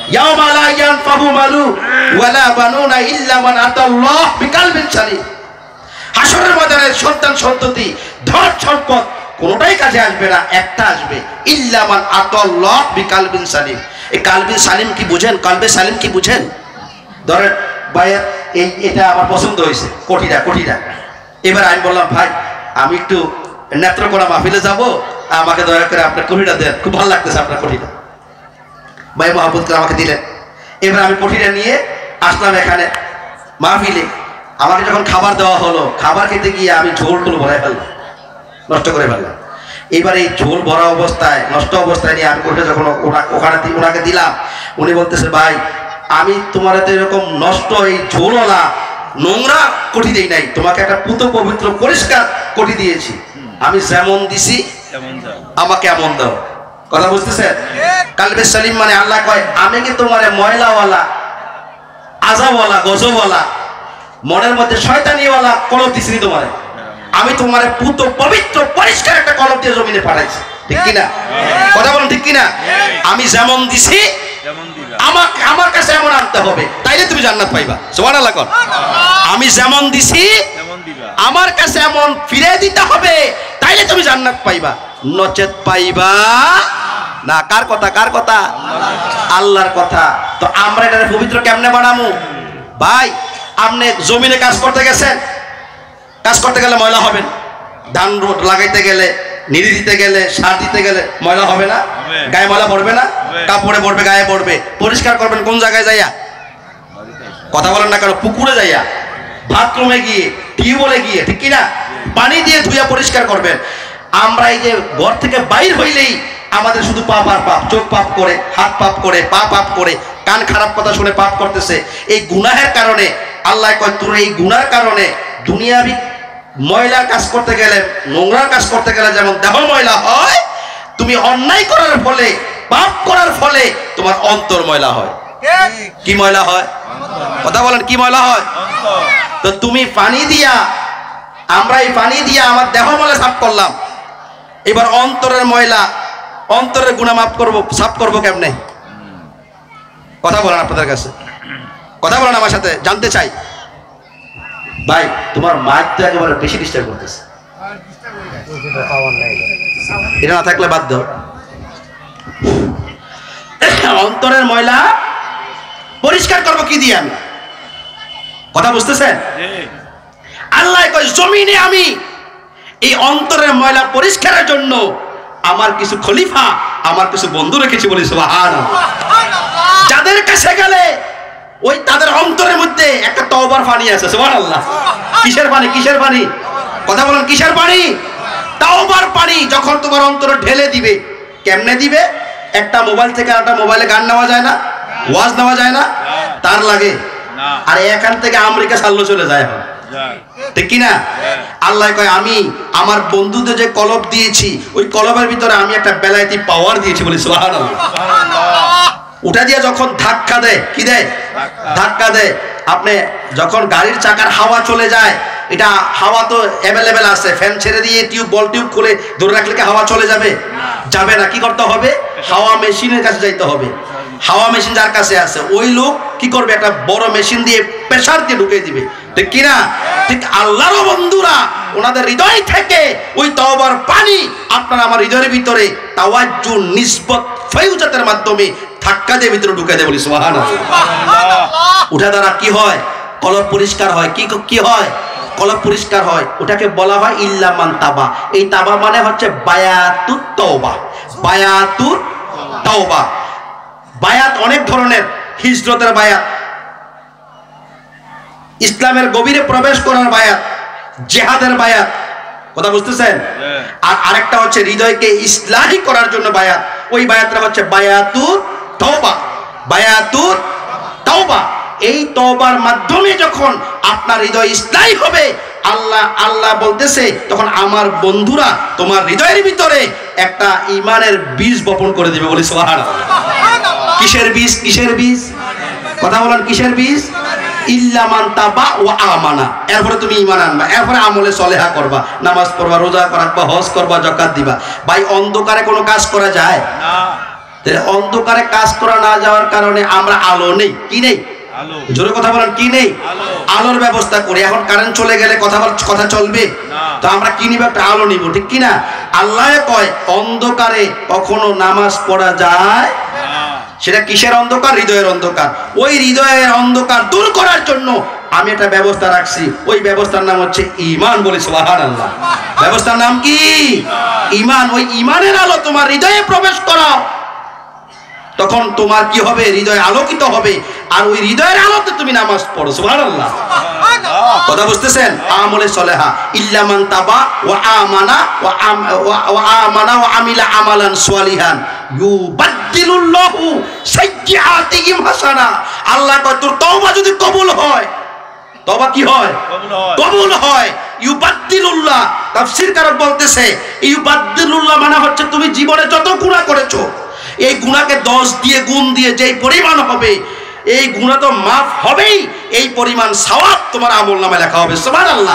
ইয়াউমা লা ইয়ানফাহু মালু ওয়ালা বানুনা ইল্লা মান আতাল্লাহ বিকালবিন সালিম। হাসরের ময়দানে সন্তান সন্ততি ধন সম্পদ কোনটাই কাজে আসবে না, একটা আসবে, ইল্লা মান আতাল্লাহ বিকালবিন সালিম। এই কালবিন সালিম কি বুঝেন? কলবে সালিম কি বুঝেন? ধরেন ভাইয়া এটা আমার পছন্দ হয়েছে, কোটিটা। এবার আমি বললাম ভাই আমি একটু নেত্রকোনা মাহফিলে যাব, আমাকে দয়া করে আপনার কোটিটা দেন, খুব ভালো লাগতেছে আপনার কোটিটা। ভাই মহাব্বত করে আমাকে দিলেন। এবার আমি কোটিটা নিয়ে আসলাম এখানে মাহফিলে। আমাকে যখন খাবার দেওয়া হলো, খাবার খেতে গিয়ে আমি ঝোল ভরাই ফেললাম, নষ্ট করে ফেললাম। এবার এই ঝোল ভরা অবস্থায়, নষ্ট অবস্থায় নিয়ে আমি কোটিটা যখন ওনাকে দিলাম, উনি বলতেছে ভাই আমি তোমার তো এরকম নষ্ট এই ঝোলওয়ালা নোংরা কোটি দেই নাই, তোমাকে একটা পুত পবিত্র পরিষ্কার কোটি দিয়েছি, আমি যেমন দিছি আমাকে এমন দাও। কথা বুঝতেছেন? কালবে সালিম মানে আল্লাহ কয় আমি কি তোমার ময়লাওয়ালা, আজাবওয়ালা, গজবওয়ালা, মনের মধ্যে শয়তানিওয়ালা কলব দিছি তোমার, আমি তোমার পুত পবিত্র পরিষ্কার একটা কলব দিয়ে জমিনে পাঠাইছি, ঠিক কিনা? কথা বলুন ঠিক কিনা? আমি যেমন দিছি আমার কাছে এমন আনতে হবে, তাইলে তুমি জান্নাত পাইবা। সুবহানাল্লাহ। আমি যেমন দিছি আমার কাছে এমন ফিরে দিতে হবে, তাইলে তুমি জান্নাত পাইবা, নচেত পাইবা না। কার কথা? আল্লাহর কথা। তো আমরা এটা পবিত্র কেমনে বানামু? ভাই আপনি জমিনে কাজ করতে গেছেন, কাজ করতে গেলে ময়লা হবেন, ধান লাগাইতে গেলে, নিড়ি দিতে গেলে, সার দিতে গেলে ময়লা হবে না? গায়ে ময়লা পড়বে না? কাপড়ে পড়বে, গায়ে পড়বে। পরিষ্কার করবেন কোন জায়গায় যাইয়া? কথা বলেন না কেন? পুকুরে যাইয়া, বাথরুমে গিয়ে, টিউবওয়েলে গিয়ে, ঠিক কিনা? পানি দিয়ে ধুইয়া পরিষ্কার করবেন। আমরা এই যে ঘর থেকে বাইর হইলেই আমাদের শুধু পাপ আর পাপ, চোখ পাপ করে, হাত পাপ করে, পা পাপ করে, কান খারাপ কথা শুনে পাপ করতেছে। এই গুনাহের কারণে আল্লাহ কয় তোর এই গুনার কারণে দুনিয়াবি ময়লার কাজ করতে গেলে, নোংরার কাজ করতে গেলে যেমন দেহ ময়লা হয়, তুমি অন্যায় করার ফলে, পাপ করার ফলে তোমার অন্তর ময়লা হয়। কি ময়লা হয়? কথা বলেন, কি ময়লা হয়? তো তুমি পানি দিয়া, আমরা এই পানি দিয়া আমার দেহ ময়লা সাফ করলাম, এবার অন্তরের ময়লা, অন্তরের গুনাহ মাফ করবো, সাফ করবো কেমনে? কথা বলেন, আপনাদের কাছে কথা বলেন, আমার সাথে জানতে চাই। ভাই তোমার মাইক তো একেবারে বেশি ডিস্টার্ব করতেছে, এটা না থাকলে বাদ দাও। অন্তরের ময়লা পরিষ্কার করবো কি দিয়ে? আমি কথা বুঝতেছেন? আল্লাহ কয় জমিনে আমি এই অন্তরের ময়লা পরিষ্কারের জন্য আমার কিছু খলিফা, আমার কিছু বন্ধু রেখেছি, বলি সুবহানাল্লাহ। যাদের কাছে গেলে ওই তাদের অন্তরের মধ্যে একটা তওবার পানি আছে। সুবহানাল্লাহ। কিসের পানি? কিসের পানি? কথা বলেন, কিসের পানি? তওবার পানি। যখন তোমার অন্তরে ঢেলে দিবে, কেমনে দিবে? একটা মোবাইল থেকে আরেকটা মোবাইলে গান নেওয়া যায় না, ওয়াজ নেওয়া যায় না, তার লাগে। আর এখান থেকে আমেরিকা সাল্লো চলে যায়, ঠিক কিনা? আল্লাহ কয় আমি আমার বন্ধুদের যে কলব দিয়েছি, ওই কলবের ভিতরে আমি একটা বেলায়েতি পাওয়ার দিয়েছি, বলি সুবহানাল্লাহ। উঠা দিয়ে যখন ধাক্কা দেয়, কি দেয়? ধাক্কা দেয়। আপনি যখন গাড়ির চাকার হাওয়া চলে যায়, এটা হাওয়া তো অ্যাভেলেবেল আছে, ফ্যান ছেড়ে দিয়ে বল টিউব খুলে ধরে রাখলে কি হাওয়া চলে যাবে? যাবে না। কি করতে হবে? হাওয়া মেশিনের কাছে যাইতে হবে। হাওয়া মেশিন যার কাছে আছে ওই লোক কি করবে? একটা বড় মেশিন দিয়ে প্রেসার দিয়ে ঢুকিয়ে দিবে, ঠিক কিনা? ঠিক আল্লাহর বন্ধুরা ওনাদের হৃদয় থেকে ওই তওবার পানি আপনার আমার হৃদয়ের ভিতরে তাওয়াজ্জু নিসবত ফয়ুজাতের মাধ্যমে ধাক্কা দিয়ে ভিতরে ঢুকিয়ে দেয়, বলি সুবহানাল্লাহ। উঠা দ্বারা কি হয়? কলব পরিষ্কার হয়। কি হয়? কলব পরিষ্কার হয়। ওটাকে বলা হয় ইল্লা মান তাবা। এই তাবা মানে হচ্ছে বায়াতুত তওবা। বায়াতুত তওবা। বায়াত অনেক ধরনের, হিজরতের বায়াত, ইসলামের গভীরে প্রবেশ করার বায়াত, জিহাদের বায়াত, কথা বুঝতেছেন? আর আরেকটা হচ্ছে হৃদয়কে ইসলাহি করার জন্য বায়াত, ওই বায়াতটা হচ্ছে বায়াতুত তওবা। বায়াতুত তওবা। এই তওবার মাধ্যমে যখন আপনার হৃদয় ইসলাহি হবে, আল্লাহ বলতেছে তখন আমার বন্ধুরা তোমার হৃদয়ের ভিতরে একটা ঈমানের বীজ বপন করে দিবে, বলি সুবহানাল্লাহ। কিসের বীজ? কিসের বীজ? কথা বলেন, কিসের বীজ? ইল্লা মান তাবা ওয়া আমানা। এরপরে তুমি ঈমান আনবা, এরপরে আমলে সলেহা করবা, নামাজ পড়বা, রোজা রাখবা, হজ করবা, যাকাত দিবা। ভাই অন্ধকারে কোনো কাজ করা যায় না? তাহলে অন্ধকারে কাজ করা না যাওয়ার কারণে আমরা আলো নেই, কি নেই? জোরে কথা বলেন, কি নেই? আলোর ব্যবস্থা করি। এখন কারেন্ট চলে গেলে কথা চলবে? তো আমরা কি নিব? একটা আলো নিব, ঠিক কিনা? আল্লাহ কয় অন্ধকারে কখনো নামাজ পড়া যায়। সেটা কিসের অন্ধকার? হৃদয়ের অন্ধকার। ওই হৃদয়ের অন্ধকার দূর করার জন্য আমি একটা ব্যবস্থা রাখছি। ওই ব্যবস্থার নাম হচ্ছে ঈমান। বলি সুবহানাল্লাহ। ব্যবস্থার নাম কি? ঈমান। ওই ঈমানের আলো তোমার হৃদয়ে প্রবেশ করাও, তখন তোমার কি হবে? হৃদয় আলোকিত হবে। আর ওই হৃদয়ের আলোতে তুমি নামাজ পড়ো। সুবহানাল্লাহ। কথা বুঝতেছেন? আমলে সলেহা ইল্লা মান তাবা ওয়া আমানা ওয়া আমিলা আমালান সালিহান ইউবাদদিলুল্লাহু সাইয়্যাতিহিম হাসানা। আল্লাহ কয় তোর তওবা যদি কবুল হয়, তওবা কি হয়? কবুল হয়। ইউবাদদিলুল্লাহ, তাফসীরকারক বলতেছে ইউবাদদিলুল্লাহ মানে হচ্ছে তুমি জীবনে যত গুনাহ করেছো, এই গুনাহকে 10 দিয়ে গুণ দিয়ে যেই পরিমাণ হবে, এই গুনাহ তো মাফ হবেই, এই পরিমাণ সওয়াব তোমার আমলনামায় লেখা হবে। সুবহানাল্লাহ,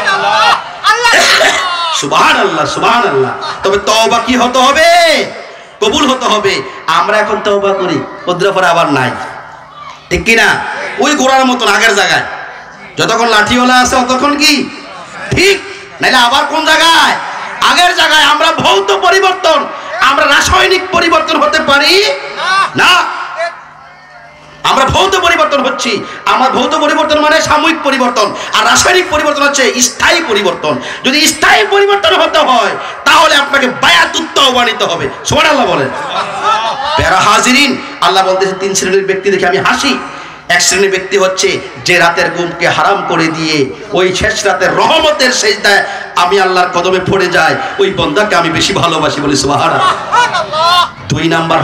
সুবহানাল্লাহ, সুবহানাল্লাহ। তবে তওবা কি হতে হবে? কবুল হতে হবে। আমরা এখন তওবা করি, ওদের পরে আবার নাই, ঠিক কি না? ওই গোড়ার মতন আগের জায়গায়, যতক্ষণ লাঠিওয়ালা আছে ততক্ষণ কি ঠিক, নাইলে আবার কোন জায়গায়? আগের জায়গায়। আমরা ভৌত পরিবর্তন, আমরা রাসায়নিক পরিবর্তন হতে পারি না। আমরা ভৌত পরিবর্তন হচ্ছি। আমার ভৌত পরিবর্তন মানে সাময়িক পরিবর্তন, আর রাসায়নিক পরিবর্তন হচ্ছে স্থায়ী পরিবর্তন। যদি স্থায়ী পরিবর্তন হতে হয় তাহলে আপনাকে বায়াতুত তওবা নিতে হবে। সুবহানাল্লাহ বলেন। প্যারা হাজিরিন, আল্লাহ বলতেছে 3 শ্রেণীর ব্যক্তি দেখে আমি হাসি। এক শ্রেণীর ব্যক্তি হচ্ছে যে রাতের ঘুমকে হারাম করে দিয়ে ওই শেষ রাতের রহমতের সেজদায় আমি আল্লাহর কদমে পড়ে যাই, ওই বান্দাকে আমি বেশি ভালোবাসি। বলি সুবহানাল্লাহ। 2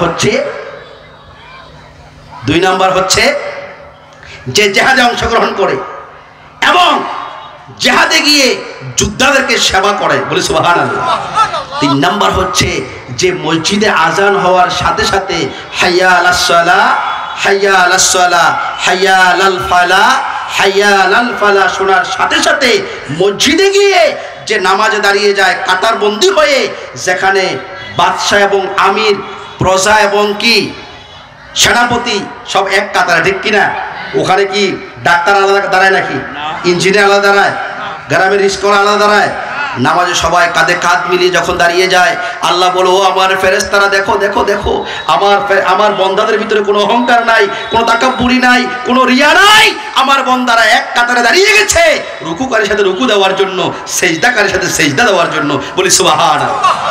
নাম্বার হচ্ছে যে জিহাদে অংশগ্রহণ করে এবং জিহাদে গিয়ে যোদ্ধাদেরকে সেবা করে। বলি সুবহানাল্লাহ। 3 নাম্বার হচ্ছে যে মসজিদে আজান হওয়ার সাথে সাথে হাইয়া আলাস সালাহ, হাইয়া আলাস সালাহ, হাইয়া আলাল ফালাহ, হাইয়া আলাল ফালাহ শোনার সাথে সাথে মসজিদে গিয়ে যে নামাজে দাঁড়িয়ে যায় কাতারবন্দি হয়ে, যেখানে বাদশাহ এবং আমির, প্রজা এবং কি সেনাপতি সব এক কাতারে, ঠিক কিনা? ওখানে কি ডাক্তার আলাদা দাঁড়ায় নাকি? ইঞ্জিনিয়ার আলাদা দাঁড়ায়? গ্রামের রিস্করা আলাদা দাঁড়ায়? নামাজে সবাই কাঁধে কাঁধ মিলিয়ে যখন দাঁড়িয়ে যায়, আল্লাহ বলো ও আমার ফেরেশতারা দেখো দেখো দেখো, আমার বন্দাদের ভিতরে কোনো অহংকার নাই, কোনো তাকাব্বুরি নাই, কোনো রিয়া নাই। আমার বন্দারা এক কাতারে দাঁড়িয়ে গেছে রুকুকারীর সাথে রুকু দেওয়ার জন্য, সেজদাকারীর সাথে সেজদা দেওয়ার জন্য। বলি সুবহানাল্লাহ।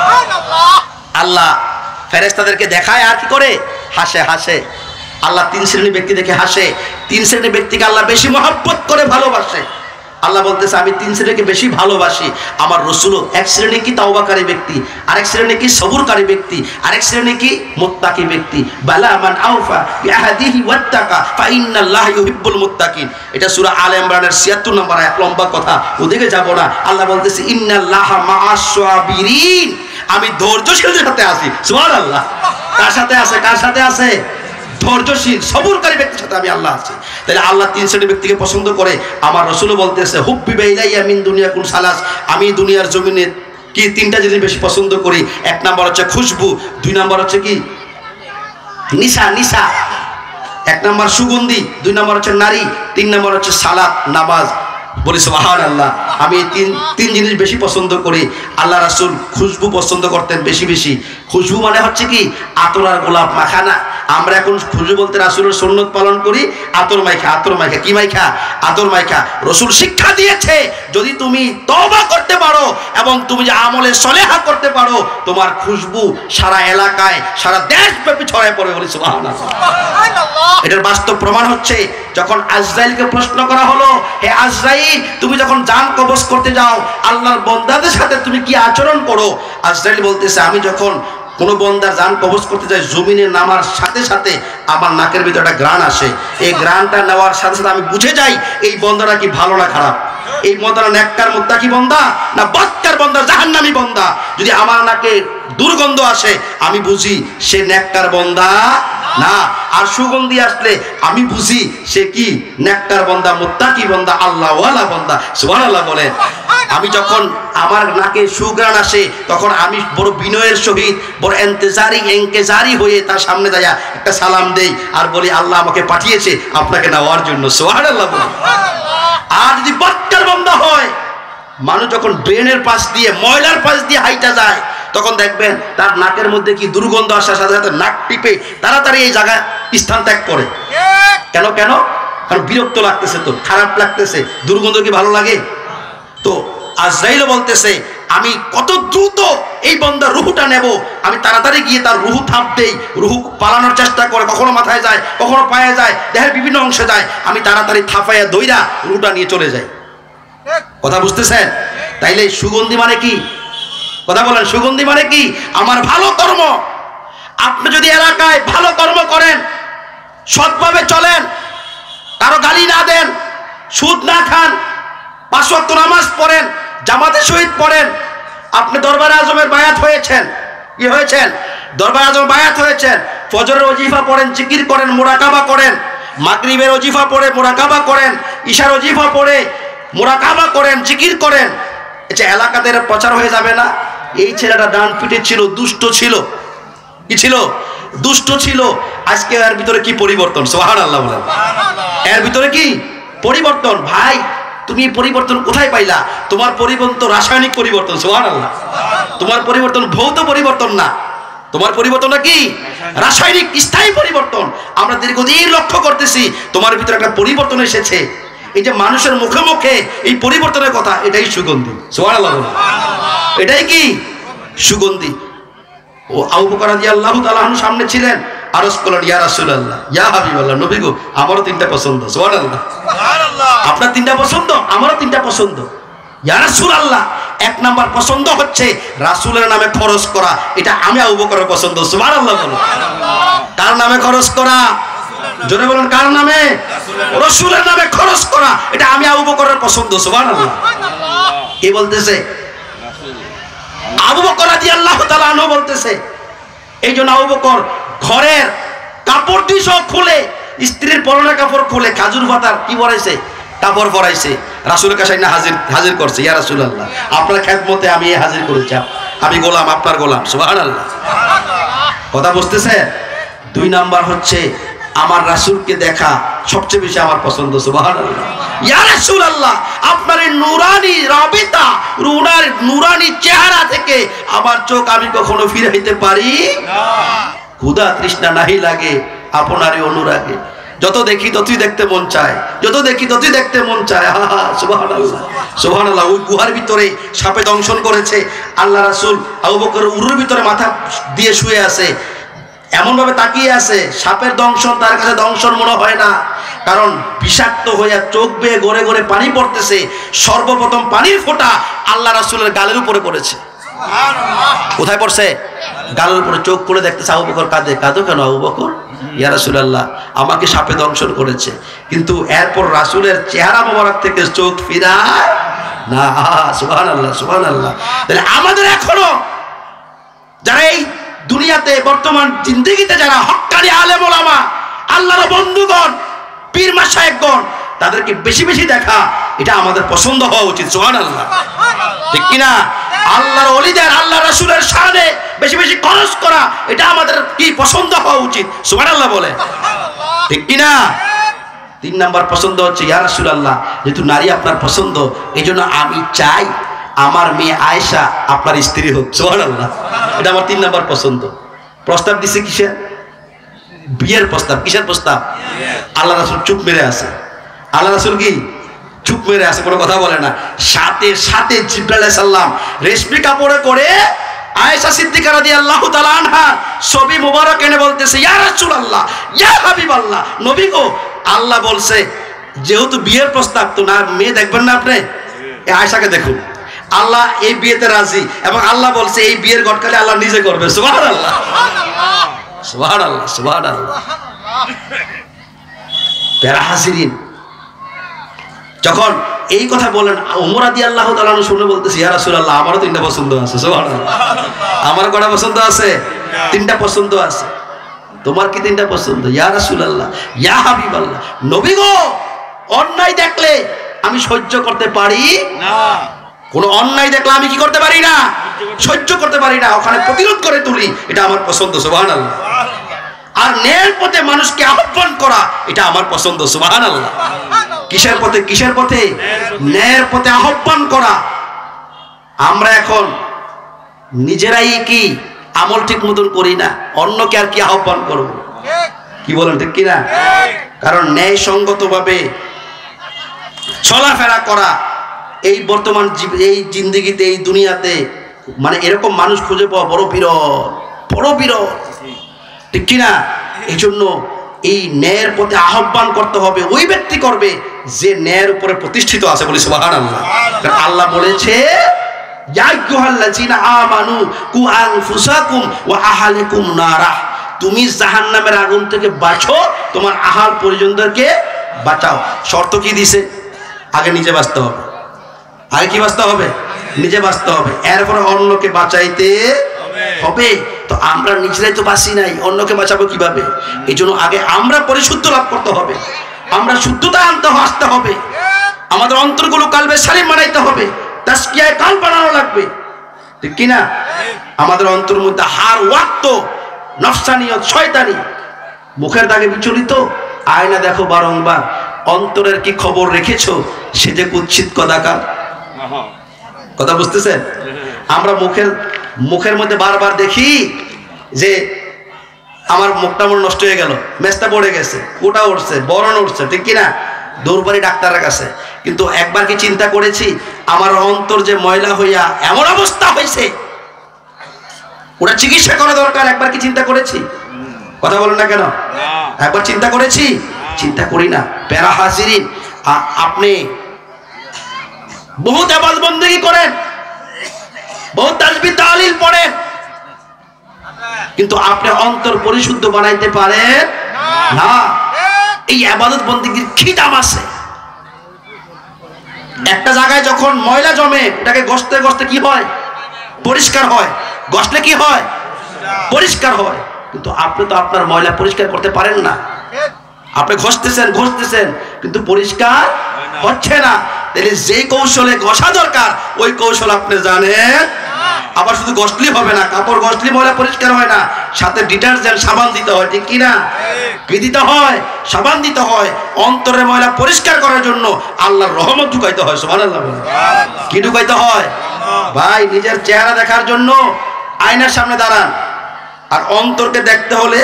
আল্লাহ ফেরেশতাদেরকে দেখায় আর কি করে? হাসে। আল্লাহ 3 শ্রেণীর ব্যক্তি দেখে হাসে। 3 শ্রেণীর ব্যক্তিকে আল্লাহ বেশি মহব্বত করে ভালোবাসে। আল্লাহ বলতেছে আমি 3 শ্রেণীকে বেশি ভালোবাসি। আমার রাসূলও এক শ্রেণী কি তাওবাকারী ব্যক্তি, আরেক শ্রেণী কি সবুরকারী ব্যক্তি, আরেক শ্রেণী কি মুত্তাকি ব্যক্তি। বালা মান আওফা বিআহদিহি ওয়াত্তাকা ফাইন্নাল্লাহা ইউহিব্বুল মুত্তাকিন। এটা সূরা আলে ইমরানের 76 নম্বর আয়াত। লম্বা কথা, ওদিকে যাব না। আল্লাহ বলতেছে ইন্নাল্লাহা মাআস সাবিরিন, আমি ধৈর্যশীলদের সাথে আছি। সুবহানাল্লাহ। কার সাথে আছে? কার সাথে আছে? ধৈর্যশীল সবুরকারী ব্যক্তির সাথে আমি আল্লাহ আছি। তাহলে আল্লাহ 3 শ্রেণীর ব্যক্তিকে পছন্দ করে। আমার রাসূলও বলতেছে হুব্বিবা ইলাইয়া মিন দুনিয়াকুম সালাস, আমি দুনিয়ার জমিনে কি 3টা জিনিস বেশি পছন্দ করি। 1 নাম্বার হচ্ছে খুশবু, 2 নাম্বার হচ্ছে কি নিশা, 1 নাম্বার সুগন্ধি, 2 নাম্বার হচ্ছে নারী, 3 নাম্বার হচ্ছে সালাত নামাজ। বলি সুবহানাল্লাহ। আমি এই তিন জিনিস বেশি পছন্দ করি। আল্লাহ রাসূল খুশবু পছন্দ করতেন বেশি। খুশবু মানে হচ্ছে কি আতর আর গোলাপ মাখা না। আমরা এখন খুশবু বলতে রাসূলের সুন্নত পালন করি, আতর মাইখা। কি মাইখা? আতর মাইখা। রাসূল শিক্ষা দিয়েছে যদি তুমি তওবা করতে পারো এবং তুমি যে আমলে সলেহা করতে পারো, তোমার খুশবু সারা এলাকায় সারা দেশব্যাপী ছড়ায় পড়ে। বলি সুবহানাল্লাহ। এটার বাস্তব প্রমাণ হচ্ছে যখন আজরাইলকে প্রশ্ন করা হলো, হে আজরাইল তুমি যখন জান কবজ করতে যাও আল্লাহর বান্দাদের সাথে তুমি কি আচরণ করো? আজরাইল বলতেছে আমি যখন কোন বন্দার জান কবজ করতে যাই জমিনে নামার সাথে সাথে আমার নাকের ভিতরে একটা ঘ্রাণ আসে। এই ঘ্রাণটা নেওয়ার সাথে সাথে আমি বুঝে যাই এই বন্দাটা কি ভালো না খারাপ, এই বন্দাটা নেককার মুত্তাকি বন্দা না বদকার বন্দা জাহান্নামী বন্দা। যদি আমার নাকে দুর্গন্ধ আসে আমি বুঝি সে নেককার বন্দা না, আর সুগন্ধি আসলে আমি বুঝি সে কি নেককার বন্দা, মুত্তাকি বন্দা, আল্লাহওয়ালা বন্দা। সুবহানাল্লাহ বলেন। আমি যখন আমার নাকে সুগ্রাণ আসে, তখন আমি বড় বিনয়ের সহিত বড় এনকেজারি হয়ে তার সামনে যাইয়া একটা সালাম দেই আর বলি আল্লাহ আমাকে পাঠিয়েছে আপনাকে নেওয়ার জন্য। সুবহানাল্লাহ। আর যদি বদকার বান্দা হয়, মানুষ যখন ড্রেনের পাশ দিয়ে ময়লার পাশ দিয়ে হাইটা যায়, তখন দেখবেন তার নাকের মধ্যে কি দুর্গন্ধ আসার সাথে সাথে নাক টিপে তাড়াতাড়ি এই জায়গায় স্থান ত্যাগ করে। কেন? কারণ বিরক্ত লাগতেছে, তো খারাপ লাগতেছে, দুর্গন্ধ কি ভালো লাগে? তো আজরাইলও বলতেছে আমি কত দ্রুত এই বান্দার রুহুটা নেব, আমি তাড়াতাড়ি গিয়ে তার রুহু থাপ দেই, রুহু পালানোর চেষ্টা করে, কখনো মাথায় যায়, কখনো পায়ে যায়, দেহের বিভিন্ন অংশে যায়, আমি তাড়াতাড়ি থাপাইয়া দইরা রুহুটা নিয়ে চলে যাই। কথা বুঝতেছেন? তাইলে সুগন্ধি মানে কি? কথা বলেন, সুগন্ধি মানে কি? আমার ভালো কর্ম। আপনি যদি এলাকায় ভালো কর্ম করেন, সৎভাবে চলেন, কারো গালি না দেন, সুদ না খান, 5 ওয়াক্ত নামাজ পড়েন, জামাতের সহিত পড়েন, আপনি দরবারে আজমের বায়াত হয়েছেন। কি হয়েছেন? দরবারে আজমের বায়াত হয়েছেন। ফজরের ওজিফা পড়েন, জিকির করেন, মুরাকাবা করেন, মাগরিবের ওজিফা পড়ে মুরাকাবা করেন, ঈশার ওজিফা পড়ে মুরাকাবা করেন, জিকির করেন। আচ্ছা, এলাকাতে প্রচার হয়ে যাবে না? এই ছেলেটা ডান পিঠে ছিল, দুষ্ট ছিল। কি ছিল? দুষ্ট ছিল। আজকে এর ভিতরে কি পরিবর্তন? সুবহানাল্লাহ বলেন। এর ভিতরে কি পরিবর্তন? ভাই তুমি পরিবর্তন কোথায় পাইলা? তোমার পরিবর্তন রাসায়নিক পরিবর্তন। সুবহানাল্লাহ। তোমার পরিবর্তন ভৌত পরিবর্তন না, তোমার পরিবর্তনটা কি? রাসায়নিক স্থায়ী পরিবর্তন। আমরা দীর্ঘদিন লক্ষ্য করতেছি তোমার ভিতরে একটা পরিবর্তন এসেছে। এই যে মানুষের মুখে মুখে এই পরিবর্তনের কথা, এটাই সুগন্ধি। সুবহানাল্লাহ। এটাই কি? সুগন্ধি। ও আবু বকর রাদিয়াল্লাহু তাআলা আনহু সামনে ছিলেন, আরজ করলেন ইয়া রাসূলুল্লাহ, ইয়া হাবিবাল্লাহ, নবী গো আমারও 3টা পছন্দ। সুবহানাল্লাহ। আপনার 3টা পছন্দ, আমারও 3টা পছন্দ। ইয়া রাসূলুল্লাহ, 1 নাম্বার পছন্দ হচ্ছে রাসূলের নামে খরচ করা। এটা আমি আবু বকরের পছন্দ। সুবহানাল্লাহ বলুন। কার নামে খরচ করা? জোরে বলুন, কার নামে? রাসূলের নামে খরচ করা, এটা আমি আবু বকরের পছন্দ। সুবহানাল্লাহ। কে বলতেছে? আবু বকর রাদিয়াল্লাহু তাআলা আনহু বলতেছে। এই জন্য আবু বকর ঘরের কাপড়টি সব খুলে, স্ত্রীর পরনের কাপড় খুলে খাজুর পাতার কি পরাইছে? কাপড় পরাইছে, রাসূলের কাছে না হাজির করছে। ইয়া রাসূলুল্লাহ, আপনার খেদমতে আমি হাজির করেছি, আমি গোলাম, আপনার গোলাম। সুবহানাল্লাহ। কথা বুঝতেছে? 2 নাম্বার হচ্ছে আমার রাসূলকে দেখা সবচেয়ে বেশি আমার পছন্দ। সুবহানাল্লাহ। ইয়া রাসূলুল্লাহ, আপনার এই নূরানি রাবিতা, নূরানি চেহারা থেকে আমার চোখ আমি কখনো ফিরাইতে পারি না। ক্ষুধা তৃষ্ণা নাহি লাগে আপনারই অনুরাগে, যত দেখি ততই দেখতে মন চায়, যত দেখি ততই দেখতে মন চায়। সুবহানাল্লাহ, সুবহানাল্লাহ। ওই গুহার ভিতরে সাপে দংশন করেছে, আল্লাহ রাসূল আবু বকর উরুর ভিতরে মাথা দিয়ে শুয়ে আছে, এমন ভাবে তাকিয়ে আছে, সাপের দংশন তার কাছে দংশন মনে হয় না, কারণ বিষাক্ত হইয়া চোখ বেয়ে গড়ে গড়ে পানি পড়তেছে। সর্বপ্রথম পানির ফোঁটা আল্লাহ রাসূলের গালের উপরে পড়েছে। কোথায় পড়ছে? গালের উপরে। চোখ খুলে দেখতেছে, আবু বকর কাঁদে। কাঁদো কেন আবু বকর? ইয়া রাসূলুল্লাহ, আমাকে সাপে দংশন করেছে। কিন্তু এরপর রাসূলের চেহারা মোবারক থেকে চোখ ফিরায় না। সুবহানাল্লাহ, সুবহানাল্লাহ। তাহলে আমাদের এখনো যারা এই দুনিয়াতে বর্তমান জিন্দেগিতে যারা হক্কানি আলেম ওলামা, আল্লাহর বন্ধুগণ, পীর মাশায়েখগণ, তাদেরকে বেশি বেশি দেখা, এটা আমাদের পছন্দ হওয়া উচিত। সুবহানাল্লাহ, ঠিক কিনা? আল্লাহর ওলিদের, আল্লাহ রাসূলের শানে বেশি বেশি খরচ করা, এটা আমাদের কি পছন্দ হওয়া উচিত। সুবহানাল্লাহ বলে, ঠিক কিনা? 3 নাম্বার পছন্দ হচ্ছে ইয়া রাসূলুল্লাহ, যেহেতু নারী আপনার পছন্দ, এই জন্য আমি চাই আমার মেয়ে আয়েশা আপনার স্ত্রী হোক। সুবহানাল্লাহ, এটা আমার 3 নাম্বার পছন্দ। প্রস্তাব দিছে কিসের? বিয়ের প্রস্তাব। কিসের প্রস্তাব? আল্লাহ রাসূল চুপ মেরে আছে। আল্লাহ রাসূল কি চুপ মেরে আছে, কোনো কথা বলে না। সাথে সাথে জিবরাইল আলাইহিস সালাম রেশমি কাপড়ে করে আয়েশা সিদ্দিকা রাদিয়াল্লাহু তাআলা আনহা ছবি মোবারক এনে বলতেছে, ইয়া রাসূলুল্লাহ, ইয়া হাবিবাল্লাহ, নবী গো, আল্লাহ বলছে যেহেতু বিয়ের প্রস্তাব, তো না মেয়ে দেখবেন না আপনি, আয়েশাকে দেখুন। আল্লাহ এই বিয়েতে রাজি, এবং আল্লাহ বলছে এই বিয়ের গটকালি আল্লাহ নিজে করবে। সুবহানাল্লাহ, সুবহানাল্লাহ, সুবহানাল্লাহ। প্যারা হাজিরিন, যখন এই কথা বলেন, ওমর রাদিয়াল্লাহু তাআলা শুনে বলতেছে, ইয়া রাসূলুল্লাহ, আমারও 3টা পছন্দ আছে। সুবহানাল্লাহ, আমার কটা পছন্দ আছে? 3টা পছন্দ আছে। তোমার কি 3টা পছন্দ? ইয়া রাসূলুল্লাহ, ইয়া হাবিবাল্লাহ, নবী গো, অন্যায় দেখলে আমি সহ্য করতে পারি না। কোনো অন্যায় দেখলে আমি কি করতে পারি না, সহ্য করতে পারি না, ওখানে প্রতিরোধ করে তুলি, এটা আমার পছন্দ, সুবহানাল্লাহ। আর ন্যায়ের পথে মানুষকে আহ্বান করা, এটা আমার পছন্দ, সুবহানাল্লাহ। কিসের পথে? কিসের পথে? ন্যায়ের পথে আহ্বান করা। আমরা এখন নিজেরাই কি আমল ঠিক মতন করি না, অন্যকে আর কি আহ্বান করব? কি বলেন, ঠিক কিনা? কারণ ন্যায় সঙ্গতভাবে চলাফেরা করা এই বর্তমান এই জিন্দেগিতে, এই দুনিয়াতে মানে এরকম মানুষ খুঁজে পাওয়া বড় বিরল, বড় বিরল, ঠিক কিনা? এই জন্য এই ন্যায়ের পথে আহ্বান করতে হবে, ওই ব্যক্তি করবে যে ন্যায়ের উপরে প্রতিষ্ঠিত আছে, বলি সুবহানাল্লাহ। কারণ আল্লাহ বলেছে ইয়া আইয়ুহাল্লাযীনা আমানু কু আনফুসাকুম ওয়া আহলিকুম নারা, তুমি জাহান্নামের আগুন থেকে বাঁচো, তোমার আহাল পরিজনদেরকে বাঁচাও। শর্ত কি দিছে? আগে নিজে বাঁচতে হবে। আগে কি বাঁচতে হবে? নিজে বাঁচতে হবে, এরপরে অন্যকে বাঁচাইতে হবে। তো আমরা নিজেরাই তো বাঁচি নাই, অন্যকে বাঁচাবো কিভাবে? এই জন্য আগে আমরা পরিশুদ্ধ লাভ করতে হবে, আমরা শুদ্ধতা আনতে আসতে হবে, আমাদের অন্তরগুলো কালবে সালিম বানাইতে হবে, তাসকিয়ায় কাল বানানো লাগবে, ঠিক কিনা? আমাদের অন্তর মধ্যে হার ওয়াক্ত নফসানিয়ত, শয়তানি, মুখের দাগে বিচলিত, আয়না দেখো বারংবার, অন্তরের কি খবর রেখেছো? সে যে কুৎসিত কদাকার, কথা বুঝতেছেন? আমরা মুখের মধ্যে বারবার দেখি যে আমার মুখটা মনে নষ্ট হয়ে গেল, মেজটা পড়ে গেছে, ওটা উঠছে, বরণ উঠছে, ঠিক কিনা? দৌড়বাড়ি ডাক্তারের কাছে। কিন্তু একবার কি চিন্তা করেছি আমার অন্তর যে ময়লা হইয়া এমন অবস্থা হয়েছে, ওটা চিকিৎসা করা দরকার? একবার কি চিন্তা করেছি? কথা বলেন না কেন? একবার চিন্তা করেছি? চিন্তা করি না। প্যারা হাজিরিন, আপনি বহুত ইবাদত বন্দেগী করেন, বহুত তাসবিহ তাহলিল পড়েন, কিন্তু আপনি অন্তর পরিশুদ্ধ বানাইতে পারেন না। এই ইবাদত বন্দেগীর কি দাম আছে? একটা জায়গায় যখন ময়লা জমে, ওটাকে ঘষতে ঘষতে কি হয়? পরিষ্কার হয়। ঘষলে কি হয়? পরিষ্কার হয়। কিন্তু আপনি তো আপনার ময়লা পরিষ্কার করতে পারেন না। আপনি ঘষতেছেন কিন্তু পরিষ্কার হচ্ছে না। তাহলে যে কৌশলে ঘষা দরকার ওই কৌশল আপনি জানেন। আবার শুধু ঘষলেই হবে না, কাপড় ঘষলে ময়লা পরিষ্কার হয় না, সাথে ডিটারজেন্ট, সাবান দিতে হয়, ঠিক কিনা? কি দিতে হয়? সাবান দিতে হয়। অন্তরের ময়লা পরিষ্কার করার জন্য আল্লাহর রহমত ঢুকাইতে হয়, সুবহানাল্লাহ। কি ঢুকাইতে হয়? ভাই, নিজের চেহারা দেখার জন্য আয়নার সামনে দাঁড়ান, আর অন্তরকে দেখতে হলে,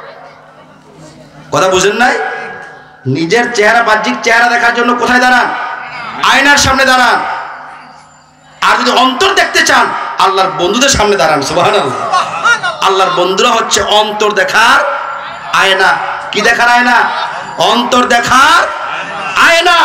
কথা বুঝেন নাই? নিজের চেহারা, বাহ্যিক চেহারা দেখার জন্য কোথায় দাঁড়ান? আয়নার সামনে দাঁড়ান। আর যদি অন্তর দেখতে চান আল্লাহর বন্ধুদের সামনে দাঁড়ান, সুবহানাল্লাহ। আল্লাহর বন্ধুরা হচ্ছে অন্তর দেখার আয়না। কি দেখার আয়না? অন্তর দেখার আয়না।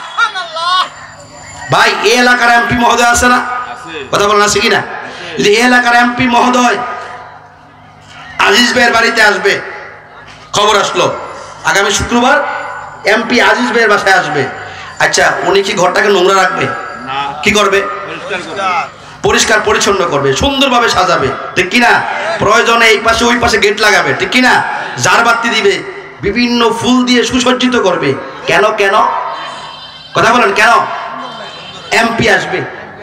ভাই, এই এলাকার এমপি মহোদয় আছে না? কথা বলেন, আছে কিনা? যদি এই এলাকার এমপি মহোদয় আজিজ ভাইয়ের বাড়িতে আসবে, খবর আসলো আগামী শুক্রবার এমপি আজিজ ভাইয়ের বাসায় আসবে, আচ্ছা, উনি কি ঘরটাকে নোংরা রাখবে? কি করবে? পরিষ্কার পরিচ্ছন্ন করবে, সুন্দরভাবে সাজাবে, ঠিক কিনা? প্রয়োজনে এই পাশে ওই পাশে গেট লাগাবে, ঠিক কিনা? ঝাড়বাতি দিবে, বিভিন্ন ফুল দিয়ে সুসজ্জিত করবে। কেন? কেন? কথা বলেন, কেন? এমপি আসবে।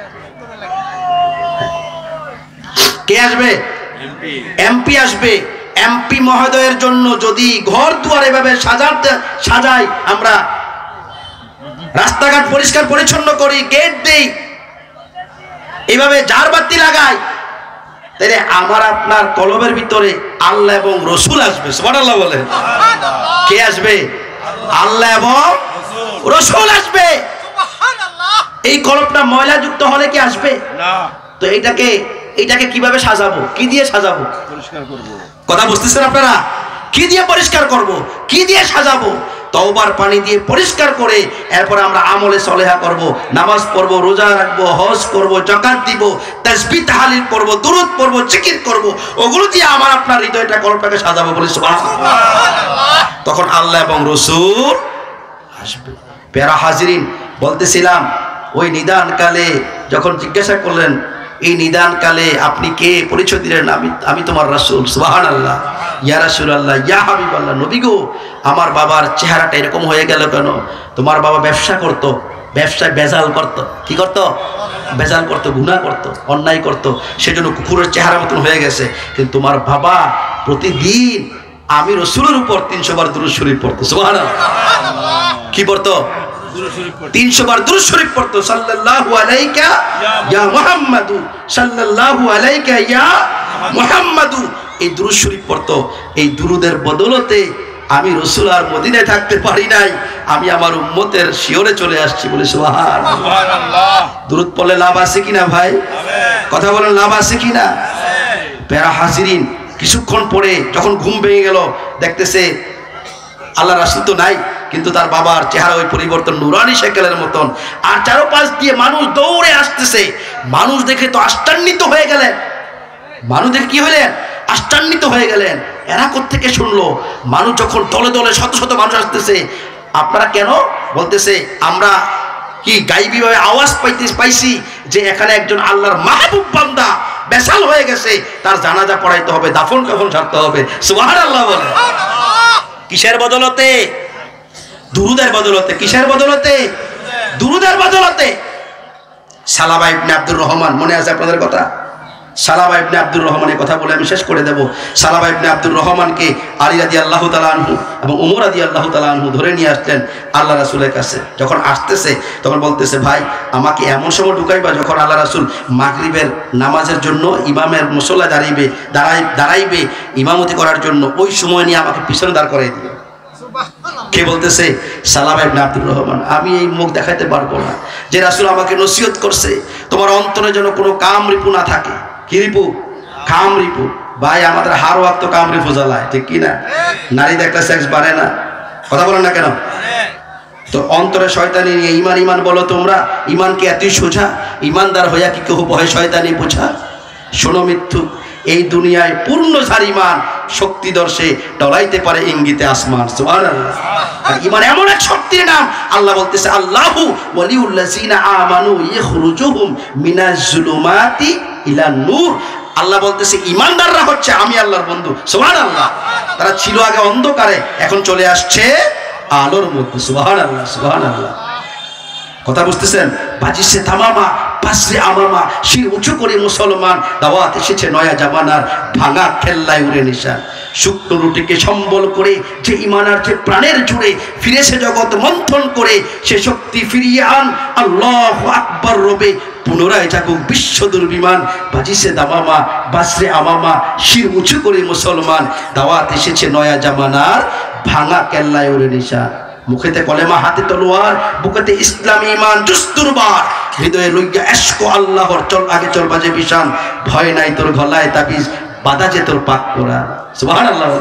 কে আসবে? এমপি আসবে। এমপি মহোদয়ের জন্য যদি ঘর দুয়ার এভাবে সাজাই, আমরা রাস্তাঘাট পরিষ্কার পরিচ্ছন্ন করি, গেট দেই, এইভাবে ঝাড়বাতি লাগাই, তাহলে আমার আপনার কলবের ভিতরে আল্লাহ এবং রসুল আসবে, সুবহানাল্লাহ বলেন। কে আসবে? আল্লাহ এবং রসুল আসবে। এই কলবটা ময়লা যুক্ত হলে কি আসবে না? তো এইটাকে কিভাবে সাজাবো? কি দিয়ে সাজাবো? পরিষ্কার করব। কথা বুঝতেছেন আপনারা? কি দিয়ে পরিষ্কার করব? কি দিয়ে সাজাবো? তওবার পানি দিয়ে পরিষ্কার করে এরপর আমরা আমলে সলেহা করব, নামাজ পড়ব, রোজা রাখবো, হজ করব, যাকাত দিব, তাসবিহ তাহলিল করব, দুরূদ পড়ব, জিকির করব, ওগুলো দিয়ে আমার আপনার হৃদয়টা, কলবটাকে সাজাবো, বলি সুবহানাল্লাহ। তখন আল্লাহ এবং রাসূল আসবে। প্যারা হাজিরিন, বলতেছিলাম ওই নিদানকালে যখন জিজ্ঞাসা করলেন, এই নিদানকালে আপনি কে? পরিচয় দিলেন, আমি তোমার রাসূল। সুবহানাল্লাহ। ইয়া রাসূলুল্লাহ, ইয়া হাবিবাল্লাহ, নবী গো, আমার বাবার চেহারাটা এরকম হয়ে গেল কেন? তোমার বাবা ব্যবসা করত, ব্যবসায় বেজাল করত। কি করত? বেজাল করতো, গুনাহ করতো, অন্যায় করতো, সেজন্য কুকুরের চেহারা মতন হয়ে গেছে। কিন্তু তোমার বাবা প্রতিদিন আমি রসুলের উপর 300 বার দুরূদ শরীফ পড়তো। সুবহানাল্লাহ। কি পড়তো? 300 বার দুরূদ শরীফ পড়তো। সাল্লাল্লাহু আলাইকা ইয়া মুহাম্মাদু, সাল্লাল্লাহু আলাইকা ইয়া মুহাম্মাদু, এই দুরূদ শরীফ পড়তো। এই দুরুদের বদলতে আমি রসুল আর মদিনায় থাকতে পারি নাই, আমি আমার উম্মতের শিয়রে চলে আসছি বলে সুবহানাল্লাহ। দুরূদ পড়লে লাভ আছে কিনা ভাই? কথা বলেন, লাভ আছে কিনা? প্যারা হাজিরিন, কিছুক্ষণ পরে যখন ঘুম ভেঙে গেল, দেখতেছে আল্লাহ রাসূল তো নাই, কিন্তু তার বাবার চেহারা ওই পরিবর্তন, নুরানি শেকেলের মতন। আর চারপাশ দিয়ে মানুষ দৌড়ে আসতেছে। মানুষ দেখে তো আশ্চর্যিত হয়ে গেলেন। মানুষ দেখে কি হলেন? আশ্চর্যিত হয়ে গেলেন। এরা কোত্থেকে শুনলো? মানুষ যখন দলে দলে শত শত মানুষ আসতেছে। আপনারা কেন? বলতেছে আমরা কি গাইবীভাবে আওয়াজ পাইছি যে এখানে একজন আল্লাহর মাহবুব বান্দা বেসাল হয়ে গেছে, তার জানাজা পড়াইতে হবে, দাফন কাফন ছাড়তে হবে। সুবহানাল্লাহ বলে। কিসের বদলতে? দুরুদের বদলতে। কিসের বদলতে? দুরুদের বদলতে। সালাবা ইবনে আব্দুর রহমান, মনে আছে আপনাদের কথা? সালাবা ইবনে আব্দুর রহমানের কথা বলে আমি শেষ করে দেব। সালাবা ইবনে আব্দুর রহমানকে আলী রাদিয়াল্লাহু তাআলা আনহু এবং ওমর রাদিয়াল্লাহু তাআলা আনহু ধরে নিয়ে আসলেন আল্লাহ রাসূলের কাছে। যখন আসতেছে তখন বলতেছে, ভাই আমাকে এমন সময় ঢুকাইবা যখন আল্লাহ রাসূল মাগরিবের নামাজের জন্য ইমামের মুসল্লা দাঁড়াইবে ইমামতি করার জন্য, ওই সময় নিয়ে আমাকে পিছনে দাঁড় করাই দিও। কে বলতেছে? সালাবা ইবনে আব্দুর রহমান। আমি এই মুখ দেখাইতে পারবো না যে রাসূল আমাকে নসিহত করছে তোমার অন্তরে যেন কোনো কাম রিপু না থাকে। কি রিপু? কাম রিপু। ভাই আমাদের হার ওয়াক্ত কাম রিপু জ্বালায়, ঠিক কি না? নারী দেখলে সেক্স বাড়ে না? কথা বলেন না কেন? তো অন্তরে শয়তানি নিয়ে ইমান ইমান বলো তোমরা। ইমান কি এতই সোজা? ইমানদার হইয়া কি কেউ ভয় শয়তানি বোঝা? শোনো মিথ্যু, এই দুনিয়ায় পূর্ণ যার ইমান শক্তি দর্শে ডলাইতে পারে ইঙ্গিতে আসমান। সুবহানাল্লাহ। আর ইমান এমন এক শক্তির নাম, আল্লাহ বলতেছে আল্লাহু ওয়ালিউল্লাযিনা আমানু ইখরুজুহুম মিনাজ জুলুমাতি ইলান নূর। আল্লাহ বলতেছে ইমানদাররা হচ্ছে আমি আল্লাহর বন্ধু। সুবহানাল্লাহ। তারা ছিল আগে অন্ধকারে, এখন চলে আসছে আলোর মধ্যে। সুবহানাল্লাহ, সুবহানাল্লাহ। কথা বুঝতেছেন? বাজিছে তামামা পাশে আমামা, শির উঁচু করে মুসলমান, দাওয়াত এসেছে নয়া জামানার, ভাঙা খেল্লায় উড়ে নিশান। শুকনো রুটিকে সম্বল করে যে ইমানার যে প্রাণের জুড়ে ফিরেছে জগৎ মন্থন করে, সে শক্তি ফিরিয়ে আন আল্লাহু আকবার রবে, পুনরায় জাগুক বিশ্ব দুর্বিমান। বাজিছে দামামা বাসরে আমামা, শির উঁচু করে মুসলমান, দাওয়াত এসেছে নয়া জামানার, ভাঙা কেল্লায় উড়ে নিশান। মুখেতে কলেমা, হাতে তলোয়ার, বুকেতে ইসলামী ইমান দুস্তুরবার, হৃদয়ে লইয়া এশক আল্লাহর, চল আগে চল বাজে বিশান, ভয় নাই তোর গলায় তাবিজ, বাধা যে তোর পাক করা। সুবহানাল্লাহ।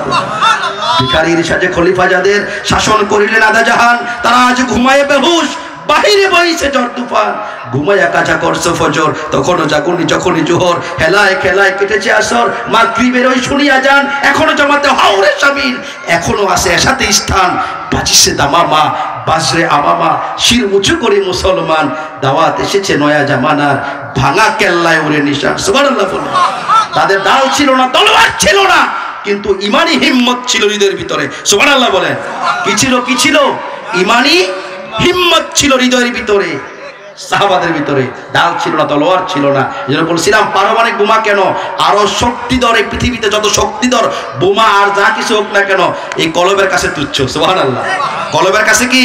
ভিখারির সাজে খলিফা যাদের শাসন করিলেন আদা জাহান, তারা আজ ঘুমায় বেহুশ, বাহিরে বইছে ঝড় তুফান। ঘুমায়া কাজা করছো ফজর, তখনও জাগুনি যখনই জোহর, হেলায় খেলায় কেটেছে আসর, মাগরিবের ওই শুনিয়া যান, এখনো জমাতে হাওরে শামিল, এখনো আছে এসাতে স্থান। বাজিছে দামামা বাজরে আমামা, শির উঁচু করে মুসলমান, দাওয়াত এসেছে নয়া জামানার, ভাঙা কেল্লায় উড়ে নিশান। সুবহানাল্লাহ। তাদের ডাল ছিল না, তলোয়ার ছিল না, কিন্তু ইমানি হিম্মত ছিল হৃদয়ের ভিতরে। সুবহানাল্লাহ বলেন। কি ছিল? কি ছিল? ইমানি হিম্মত ছিল হৃদয়ের ভিতরে, সাহাবাদের ভিতরে। ডাল ছিল না, তলোয়ার ছিল না। যেন বলছিলাম পারমাণবিক বোমা কেন, আরো শক্তিধর, এই পৃথিবীতে যত শক্তিধর বোমা আর যা কিছু হোক না কেন, এই কলবের কাছে তুচ্ছ। সুবহানাল্লাহ। কলবের কাছে কি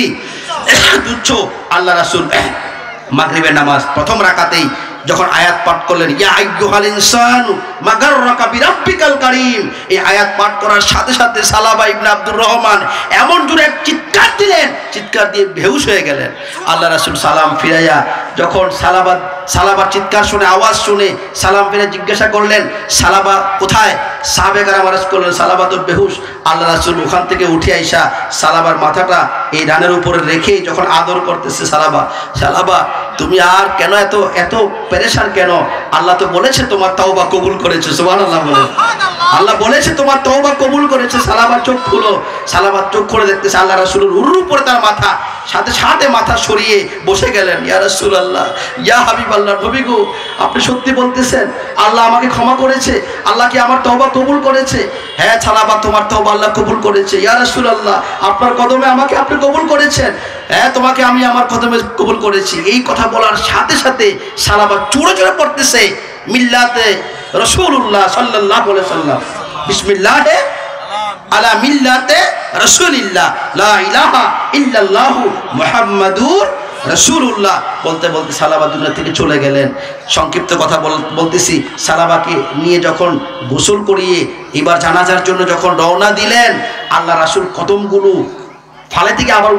তুচ্ছ। আল্লাহ রাসূল মাগরিবের নামাজ প্রথম রাকাতেই যখন আয়াত পাঠ করলেন, ইয়া আইয়ুহাল ইনসানু মা গাররাকা বিরাব্বিকাল কারীম, এই আয়াত পাঠ করার সাথে সাথে সালাবা ইবনে আব্দুর রহমান এমন জোরে এক চিৎকার দিলেন, চিৎকার দিয়ে বেহুশ হয়ে গেলেন। আল্লাহ রাসূল সালাম ফিরাইয়া যখন সালাবার চিৎকার শুনে, আওয়াজ শুনে সালাম ফিরে জিজ্ঞাসা করলেন, সালাবা কোথায়? সাহাবায়ে কেরাম আরজ করলেন, সালাবা তো বেহুশ। আল্লাহ রাসূল ওখান থেকে উঠে আইসা সালাবার মাথাটা এই ডানের উপরে রেখে যখন আদর করতেছে, সালাবা তুমি আর কেন এত এত পেরেশান কেন? আল্লাহ তো বলেছে তোমার তওবা কবুল করেছে। সুবহানাল্লাহ বলে। আল্লাহ বলেছে তোমার তওবা কবুল করেছে। সালাবার চোখ খুলো। সালাবার চোখ খুলে দেখতেছে আল্লাহ রাসূলের উরুর উপরে তার মাথা, সাথে সাথে মাথা সরিয়ে বসে গেলেন। ইয়া রাসূলুল্লাহ, ইয়া হাবিবাল্লাহ, নবী গো আপনি সত্যি বলতেছেন আল্লাহ আমাকে ক্ষমা করেছে? আল্লাহ কি আমার তওবা কবুল করেছে? হ্যাঁ সালাবা, তোমার তওবা আল্লাহ কবুল করেছে। ইয়া রাসূলুল্লাহ, আপনার কদমে আমাকে আপনি কবুল করেছেন। হ্যাঁ তোমাকে আমি আমার কদমে কবুল করেছি। এই কথা বলার সাথে সাথে সালাবা জোরে জোরে পড়তেছে মিল্লাতে রাসূলুল্লাহ সাল্লাল্লাহু আলাইহি সাল্লাম, বিসমিল্লাহে আলা মিল্লাতে রাসূলিল্লাহ লা ইলাহা ইল্লাল্লাহু মুহাম্মাদুর রাসূলুল্লাহ বলতে বলতে সালাবা দুনিয়া থেকে চলে গেলেন। সংক্ষিপ্ত কথা বলতেছি, সালাবাকে নিয়ে যখন গোসল করিয়ে এবার জানাজার জন্য যখন রওনা দিলেন, আল্লাহ রাসূল কদমগুলো ফালাই থেকে আবার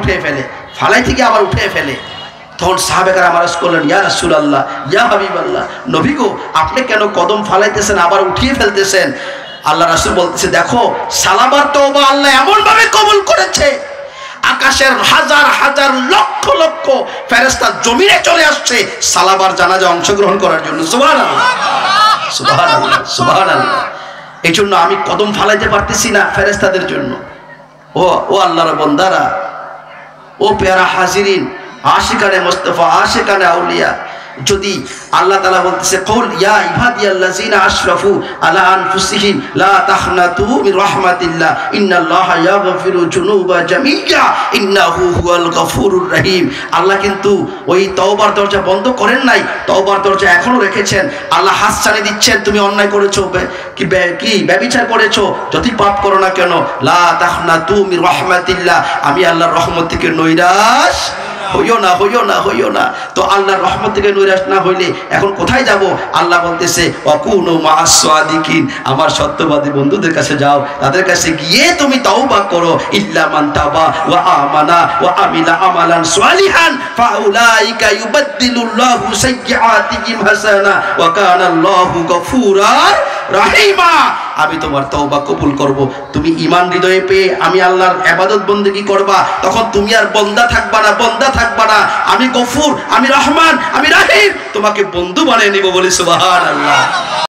উঠে ফেলে তখন সাহাবেরা আরজ করলেন, ইয়া রাসূলুল্লাহ, ইয়া হাবিবাল্লাহ, নবী গো আপনি কেন কদম ফালাইতেছেন আবার উঠিয়ে ফেলতেছেন? আল্লাহ রাসূল বলতেছে, দেখো সালাবার তওবা আল্লাহ এমন ভাবে কবুল করেছে, আকাশের হাজার হাজার লক্ষ লক্ষ ফেরেশতা জমিনে চলে আসছে সালাবার জানাজা অংশগ্রহণ করার জন্য। সুবহানাল্লাহ, সুবহানাল্লাহ, সুবহানাল্লাহ। এই জন্য আমি কদম ফালাইতে পারতেছি না ফেরেশতাদের জন্য। ও আল্লাহর বান্দারা, ও পেয়ারা হাজিরিন, আশিকানে মুস্তাফা, আশিকানে আউলিয়া, যদি আল্লাহ তাআলা বলতেছে কুল ইয়া ইবাদিয়াল্লাযিনা আশরাফু আলা আনফুসিহিম লা তাখনাতু মির রাহমাতিল্লাহ ইন্নাল্লাহা ইয়াগফিরু যুনুবা জামিয়া ইন্নাহু হুয়াল গফুরুর রহিম। আল্লাহ কিন্তু ওই তওবার দরজা বন্ধ করেন নাই, তওবার দরজা এখনো রেখেছেন। আল্লাহ হাসসানে দিচ্ছেন, তুমি অন্যায় করেছো, কি ব্যভিচার করেছো, যতই পাপ করো না কেন, লা তাখনাতু মির রাহমাতিল্লাহ, আমি আল্লাহর রহমত থেকে নৈরাশ হইও না। তো আল্লাহর রহমত থেকে নৈরাশ না হইলে এখন কোথায় যাব? আল্লাহ বলতেছে ওয়াকুনু মা'আস সাদিকিন, আমার সত্যবাদী বন্ধুদের কাছে যাও, তাদের কাছে গিয়ে তুমি তওবা করো। ইল্লা মান তাবা ওয়া আমানা ওয়া আমিলা আমালান সালিহান ফাউলাইকা ইউবাদদিলুল্লাহু সাইয়্যাতিহিম হাসানা ওয়া কানাল্লাহু গফুরার রহিমা। আমি তোমার তওবা কবুল করব। তুমি ঈমান হৃদয়ে পেয়ে আমি আল্লাহর ইবাদত বন্দেগী করবা, তখন তুমি আর বন্দা থাকবা না। আমি গফুর, আমি রহমান, আমি রহিম, তোমাকে বন্ধু বানিয়ে নিব বলে সুবহানাল্লাহ।